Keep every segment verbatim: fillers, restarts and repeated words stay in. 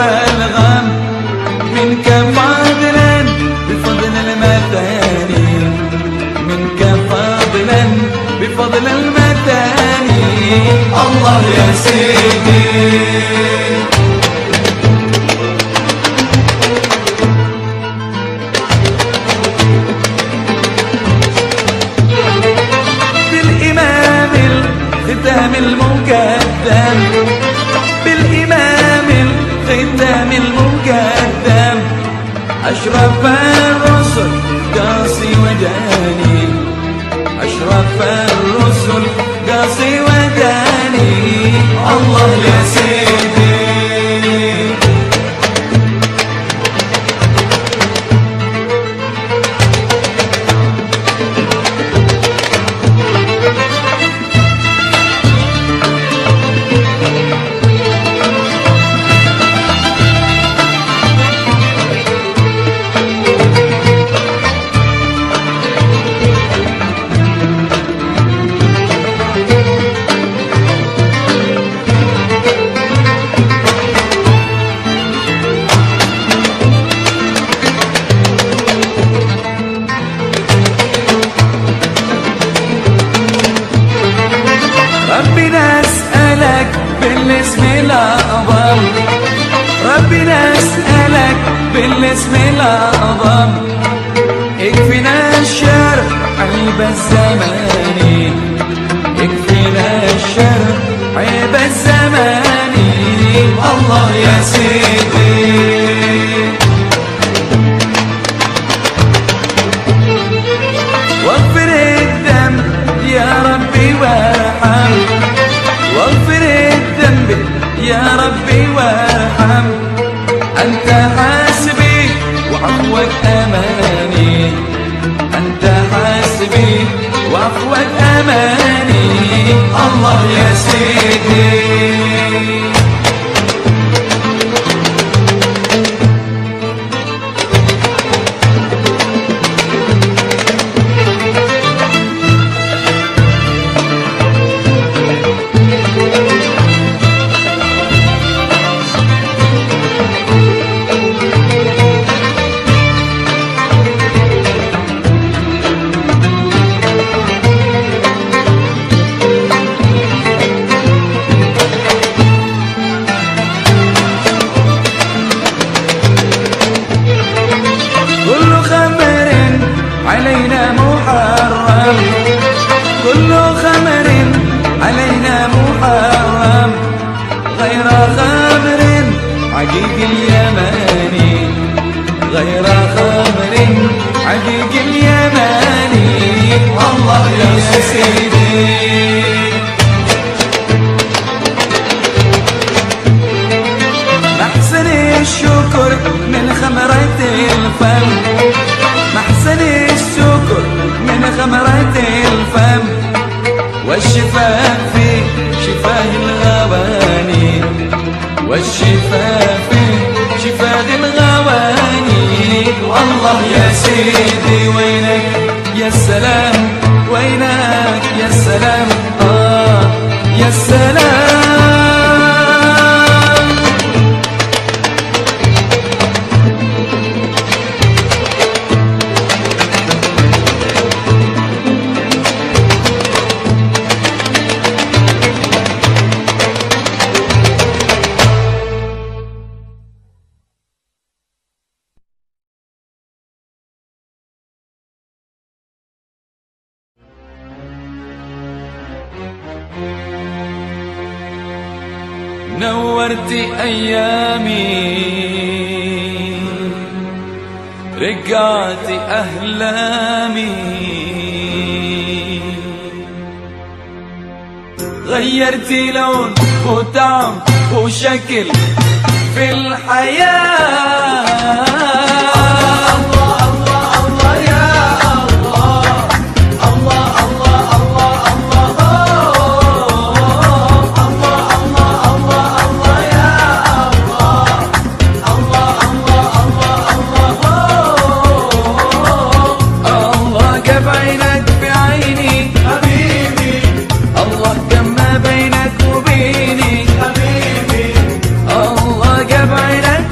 والغم منك فضلا بفضل المثاني، منك فضلا بفضل المثاني. الله يا سيدي بالإمام الختام المقدم، بالإمام الختام المقدم أشرف الرسل قاصي وداني، أشرف الرسل قاصي وداني. الله يا سيدي ربنا اسألك بالاسم الأعظم، ربنا اسألك بالاسم الأعظم اكفنا الشر عيب الزمان، اكفنا الشر عيب الزمان. الله يا سيدي واغفر الذنب يا ربي وارحم، واغفر الذنب يا ربي وارحم. أنت حاسبي وعفوك أماني، أنت حاسبي وعفوك أماني. الله يا سيدي علينا محرم، كل خمر علينا محرم غير خمر عقيق اليماني، غير خمر عقيق اليماني. الله يا سيدي محسن الشكر من خمرة الفم، محسن الشكر من خمرة الفم والشفاء في شفاه الغواني، والشفاء في شفاه الغواني. الله يا سيدي وينك يا سلام، وينك يا سلام، آه يا سلام. نورت أيامي رجعت أحلامي، غيرت لون وطعم وشكل في الحياة. بينك وبيني حبيبي، الله جاب عينك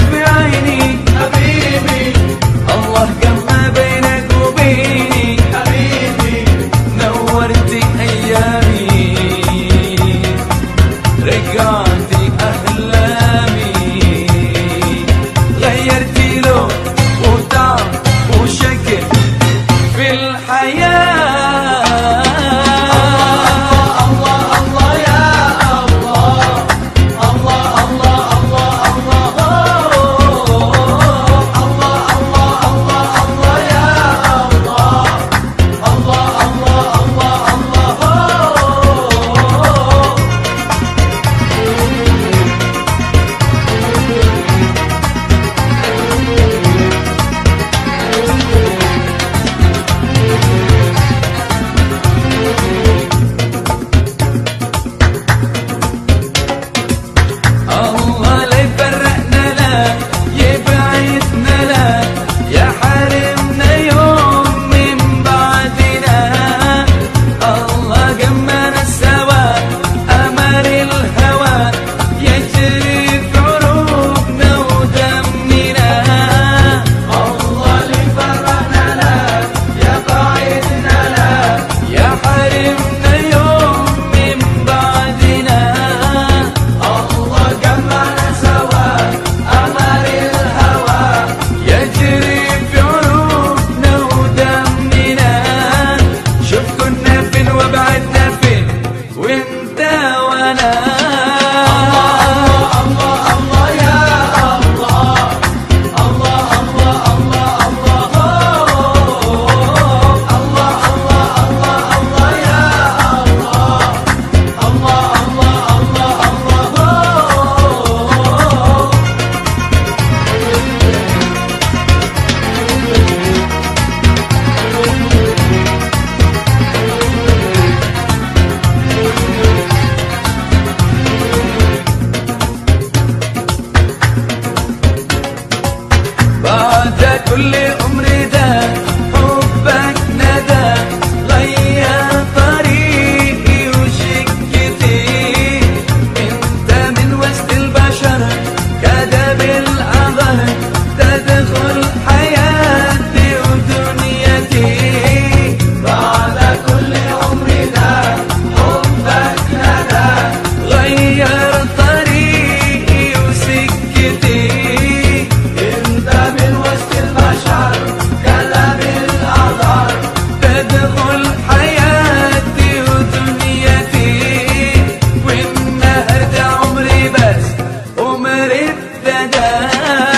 كل عمري ده حبك ندى غير طريقي وشكتي. انت من وسط البشر كده بالقمر تدخل حياتي ودنيتي. بعد كل عمري ده حبك ندى غير طريقي وسكتي. انت من وسط البشر كده بالقمر تدخل حياتي ودنيتي. والنهارده عمري بس عمري ابتدى.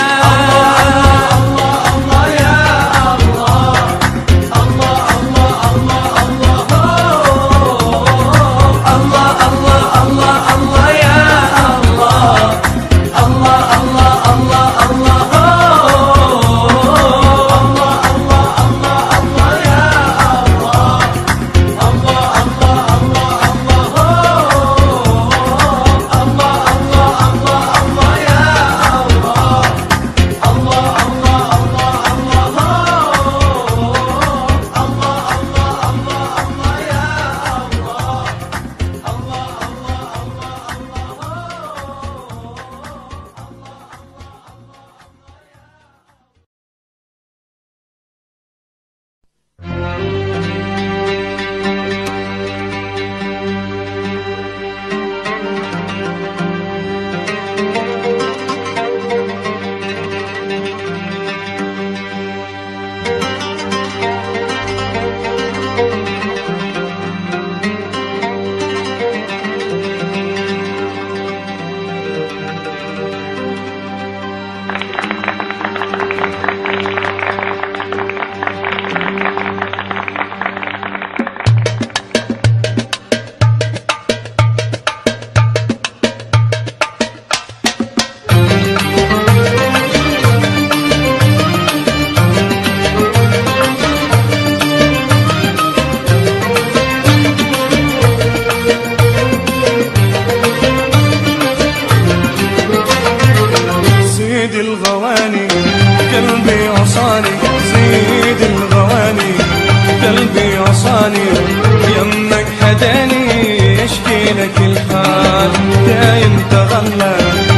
يمك حداني يشكي لك الحال. دايم تغلى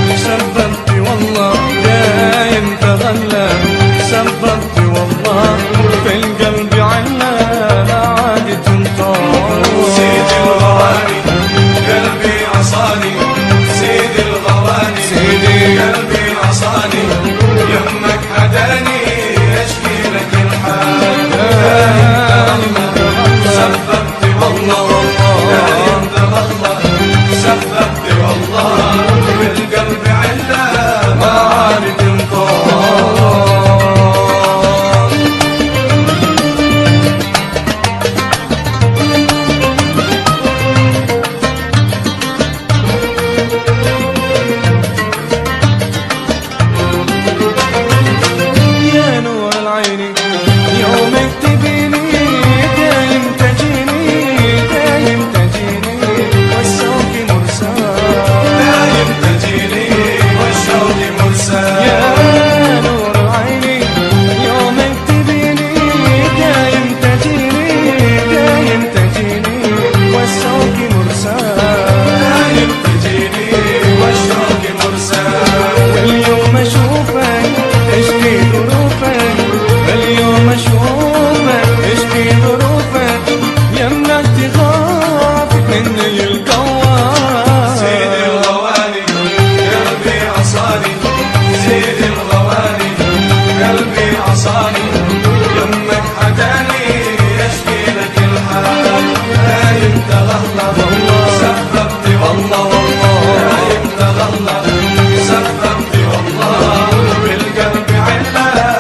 سببت والله، دايم تغلى سببت والله. في القلب عنا عادة تنطال. سيد الغواني قلبي عصاني، سيد الغواني سيدي قلبي عصاني. يمك حداني يشكي لك الحال. دايم تغلى سببت والله والله، دايم تغلى سببت والله. بالقلب علا ما عاد تنطال. يا نور العين يومك تبيني، دايم تجيني دايم تجيني والشوق مرسال. دايم تجيني والشوق مرسال. يا نور العين يومك تبيني، دايم تجيني دايم تجيني والشوق مرسال. دايم تجيني والشوق مرسال. واليوم اشوفك اشكي ظروفك، اليوم اشوفك اشكي ظروفك. يمك تخاف مني القوام. سيد الغواني قلبي عصاني، سيد الغواني قلبي عصاني. يمك حداني يشكي لك الحال. دايم تغلى سببت والله والله، دايم تغلى سببت والله. بالقلب علا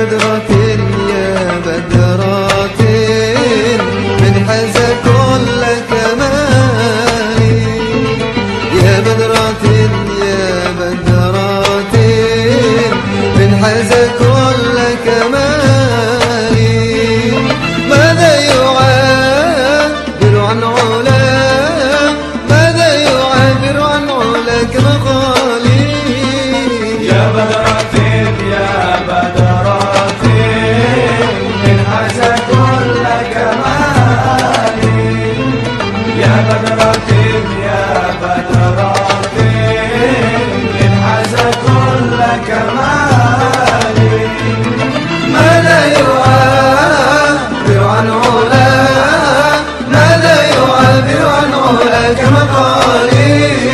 بدرة يا بدرة من حاز كل كمالي، يا بدرة يا بدرة من حاز كل كمالي. ماذا يعبر عن علاك، ماذا يعبر عن علاك مقالي. يا بدرة يا بدرة من حاز كل كمالي، يا بدرة يا بدرة من حاز كل كمالي. ماذا يعبر عن علاك، ماذا يعبر عن علاك مقالي.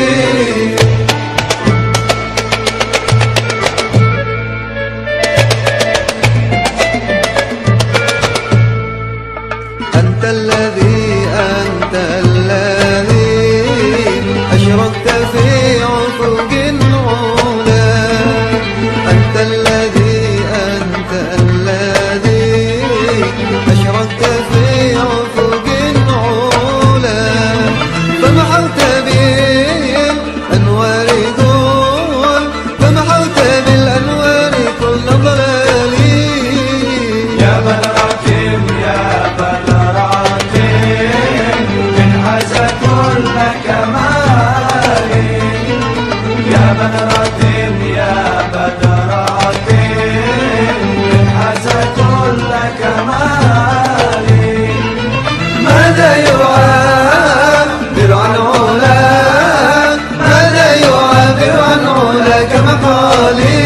أنت الذي أنت الذي أشرقت في أفق العلا، أنت الذي أنت الذي أشرقت في أفق العلا. فمحوت بالأنوار كل، فمحوت بالأنوار كل ضلالي. يا بدرة يا بدرة من حاز كل كمالي، يا بدرة يا بدرة من حاز كل كمالي. ماذا يعبر عن علاك، ماذا يعبر عن علاك مقالي.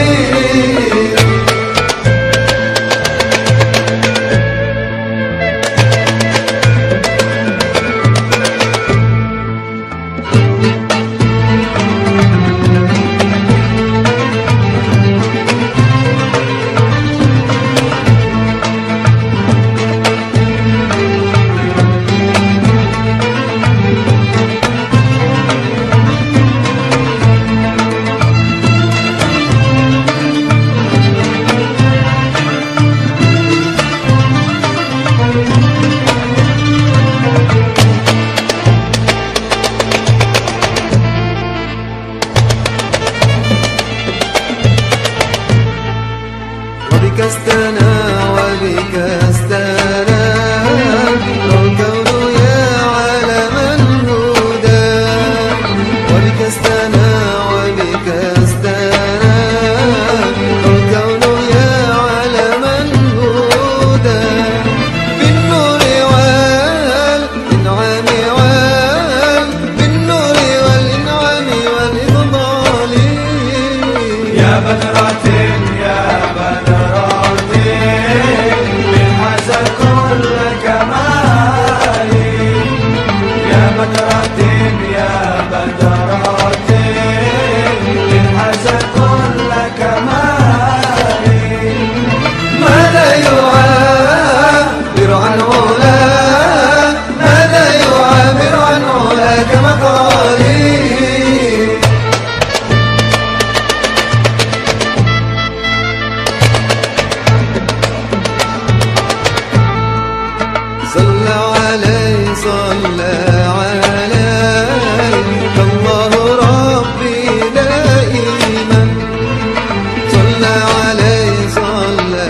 وبك استنى وبك استنى الكون يا عالم الهدى. وبك استنى وبك استنى الكون يا عالم الهدى. بالنور والإنعام وال بالنور والإنعام والإفضال. يا بدرة يا بدرة من حاز كل كمالي، يا بدرة يا بدرة من حاز كل كمالي. ماذا يعبر عن علاك، ماذا يعبر عن علاك مقالي. صلى عليه صلى عليك الله ربي دائما. صلى عليه صلى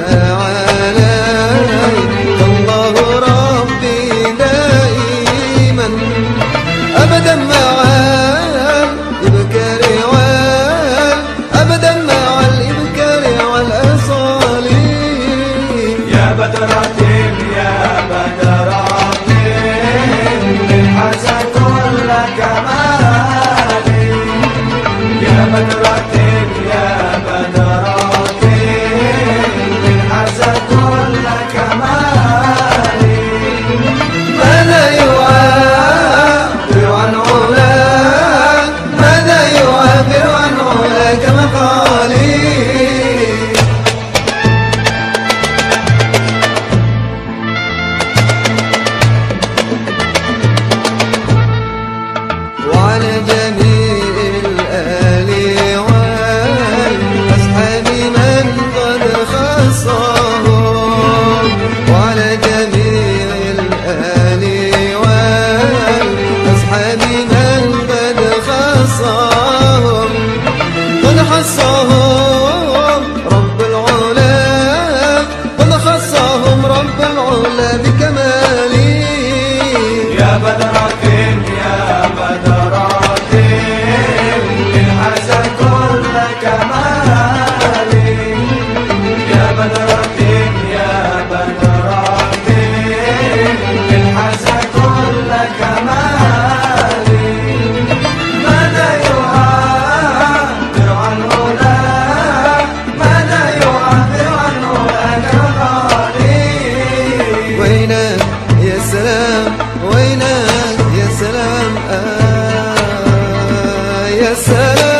عليك الله ربي دائما. أبدا مع الإبكار وال أبدا مع الإبكار والأصال. يا بدرة يا بدرة من حاز كل كمالي، يا بدرة يا بدرة من حاز كل كمالي. ماذا يعبر عن علاك، ماذا يعبر عن علاك مقالي. إلا بكمالي. يا بدرة يا بدرة الحسن كل كمالي. يا بدرة يا بدرة الحسن كل كمالي. ماذا يعبر عن علاك ماذا يعبر عن علاك الغالي. وينك يا سلام وينك يا سلام آه يا سلام.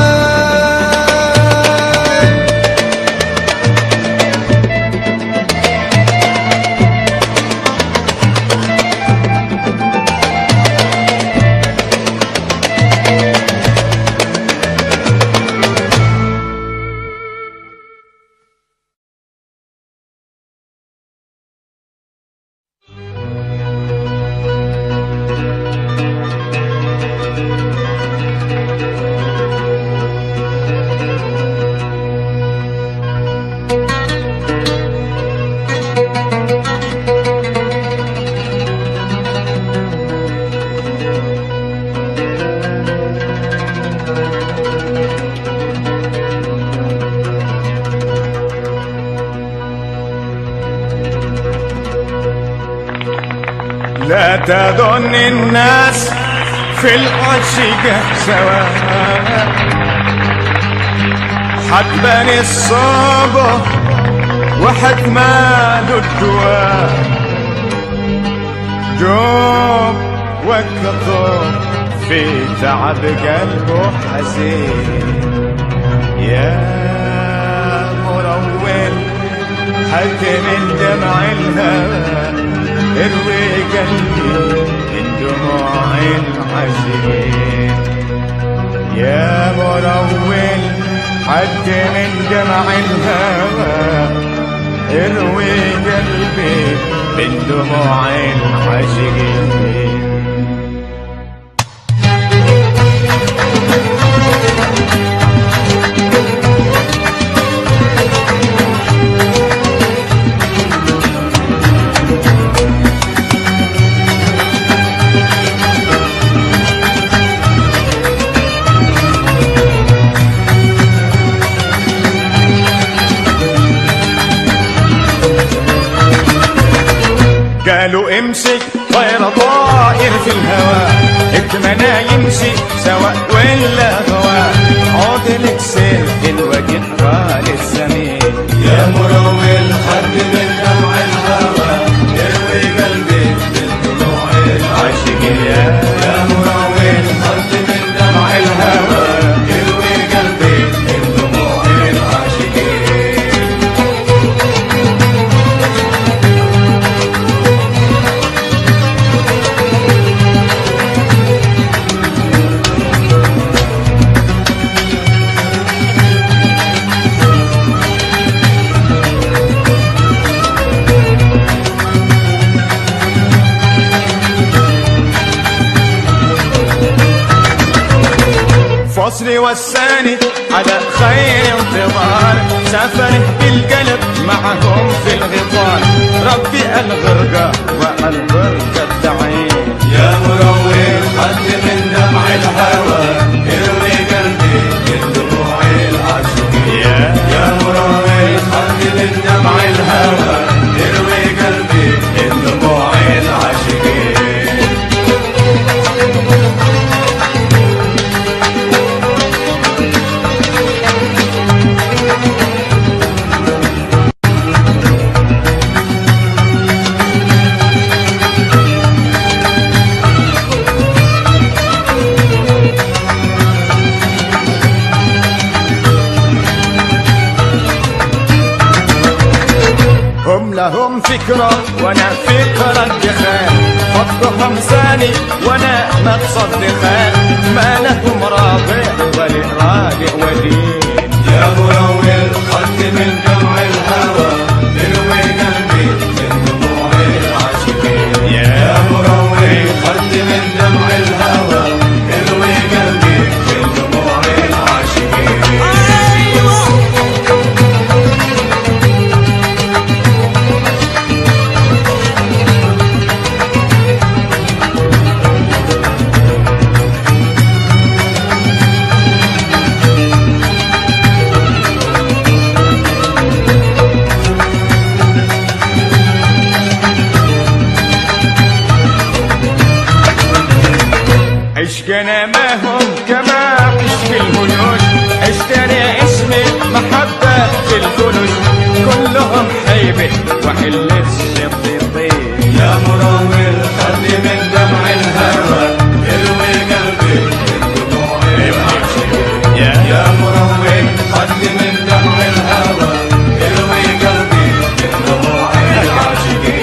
لا تظن الناس في العشق سواء، حتبني الصبر وحتمال الدواء. دوب وكثر في تعب قلبه حزين. يا مرول حد من دمع الهوى اروي قلبي من دموع العاشقين. يا مرول حد من دمع الهوى اروي قلبي من دموع العاشقين. قالوا امسك طير طائر في الهواء، اتمنى يمشي سواء ولا هواء. عود لك سلك الوجه خالي الزمين. يا مروي حد من دمع الهوى يروي قلبي من دموع العاشقين. يا مروي حد من دمع الهوى يروي قلبي من دموع العاشقين. فصلي والثاني على خير انتظار، سافره بالقلب معهم في الغفار. ربي الغرقة والغرقة الدعين. يا مروي حد من دمع الهوى يروي قلبي من دموع العاشقين. يا مروي حد من دمع الهوى يروي قلبي من دموع العاشقين. لهم فكرة وانا فكرة الدخان، فضهم ثاني وانا مقصد دخان. ما لهم رابع ولا راجع ودين. يا مروي الخد من دمع الهوى يروي قلبي من دموع العاشقين. يا مروي الخد من دمع الهوى يروي قلبي من دموع العاشقين. عشقنا ما هم كما عشق الهنود، اشتري اسم محبة في الكنوز، كلهم حيبة وحلة الشطيطين. يا مروي الخد من دمع الهوى يروي قلبي من دموع العاشقين. يا مروي الخد من دمع الهوى يروي قلبي من دموع العاشقين.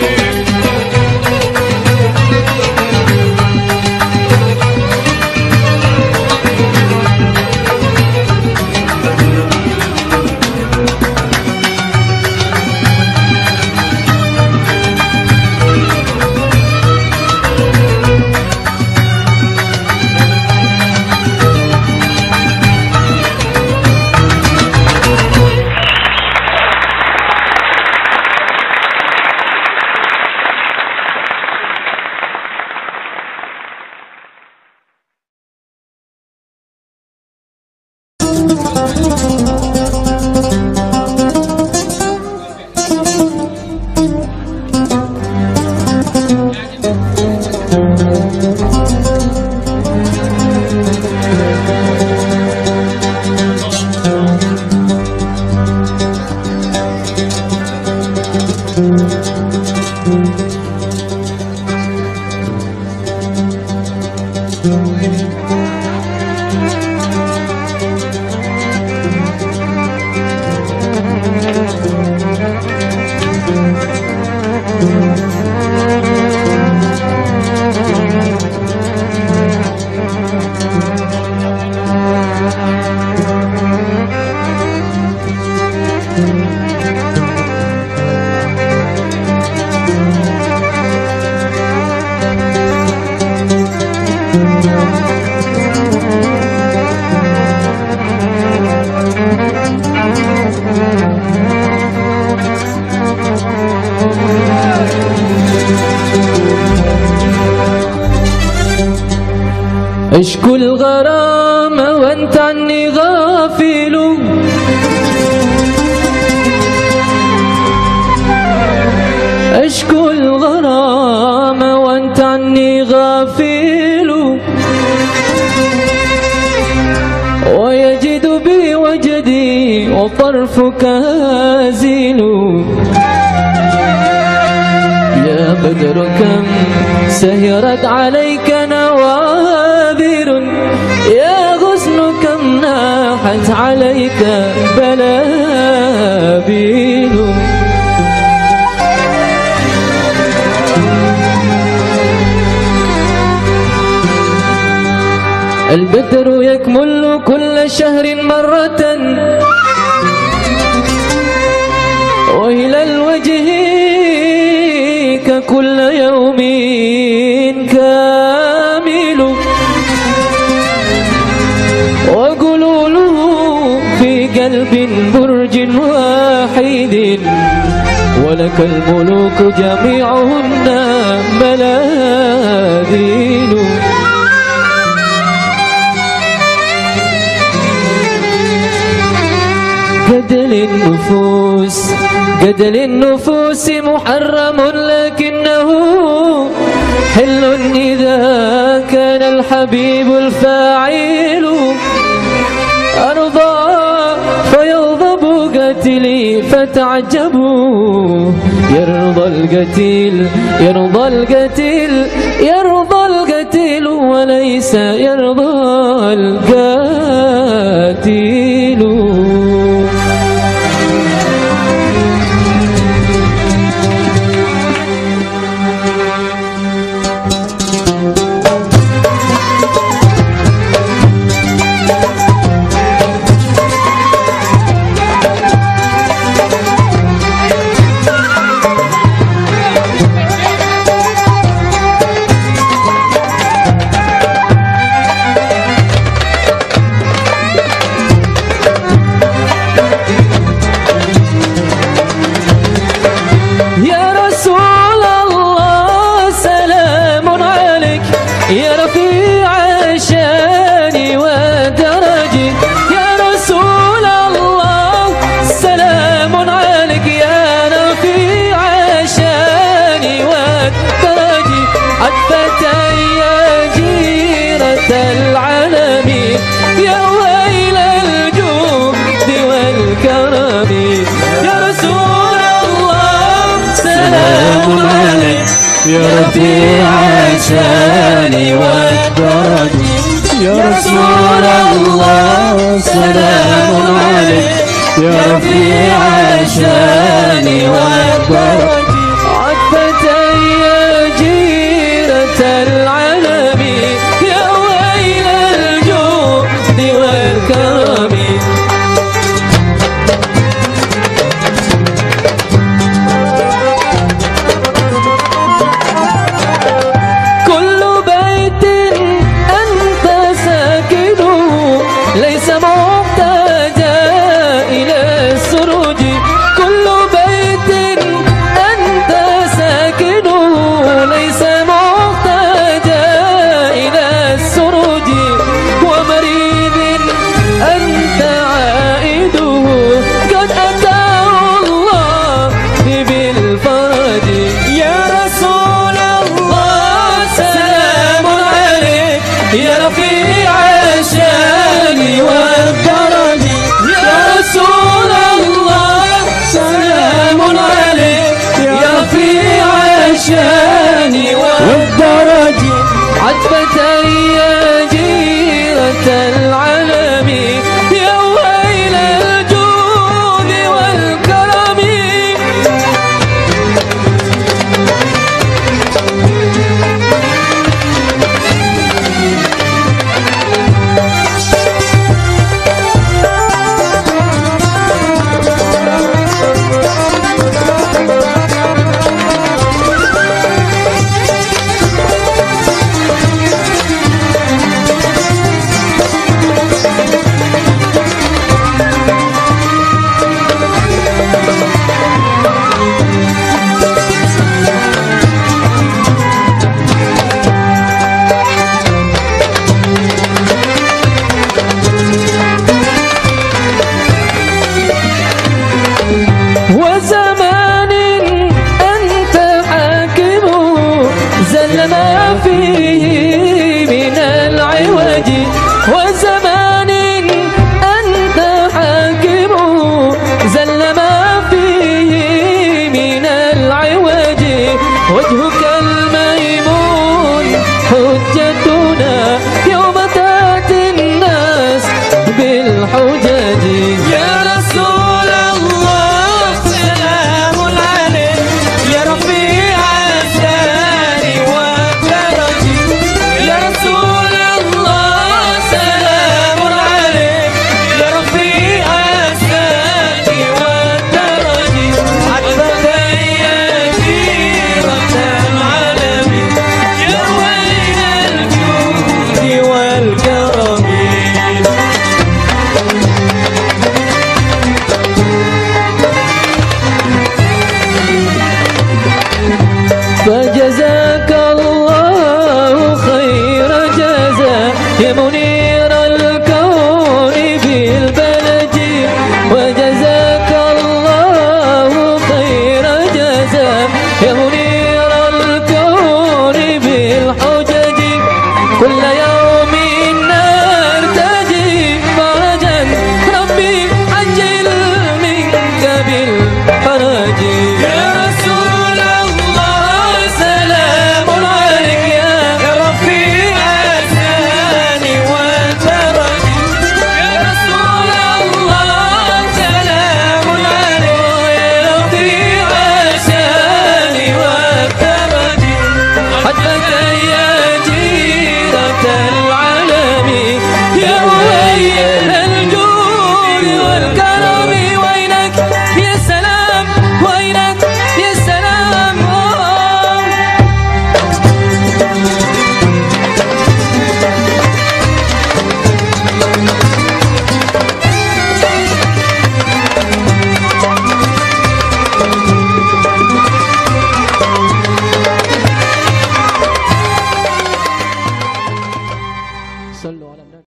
اشكو الغرامة وانت عني غافل، اشكو الغرامة وانت عني غافل، ويجد بي وجدي وطرفك هازل. يا بدر كم سهرت عليك نوابر، يا غصن كم ناحت عليك بلابل. البدر يكمل كل شهر مرة، وهلال وجهك كل يوم كامل، وقلوله في قلب برج واحد، ولك الملوك جميعهن ملاذيل. قتل النفوس قتل النفوس محرم، لكنه حل إذا كان الحبيب الفاعل. أرضى فيغضب قتلي فتعجبوا، يرضى القتيل يرضى القتيل يرضى القتيل وليس يرضى القاتل. يا رفيع الشان والدرج يا رسول الله سلام عليك يا رفيع الشان والدرج عتبة يا جيرة العلم يا ويل الجود والكرم ليس محتاجا إلى السروج كل بيت أنت ساكنه ليس محتاجا إلى السروج ومريض أنت عائده قد أتاه الله بالفرج يا رسول الله سلام عليك يا رفيع الشان والدرج يا رسول الله سلام عليك يا رفيع الشان والدرج عتبة يا جيرة العلم يا ويل الجود والكرم وزمان أنت حاكم زل ما فيه من العوج وزمان أنت حاكم زل ما فيه من العوج وجهك الميمون حجتنا يوم تأتي الناس بالحجج يا رسول الله سلام عليك يا رفيع الشان والدرج يا رسول الله سلام عليك يا رفيع الشان والدرج عتبة يا جيرة العلم يا ويل الجود والكرم فجزاك الله خير جزاء يا منير الكون بالبلد وجزاك الله خير جزاء يا منير الكون بالحجج كل يوم نرتجي فرجا ربي عجل منك بالفرج يا رسول الله سلام عليك يا رفيع الشان والدرج يا رسول الله سلام عليك يا رفيع الشان والدرج حتى يا جيرة العلم يا ويل الجود والكرم وينك يا سلام وينك يا سلام صلوا على النبي.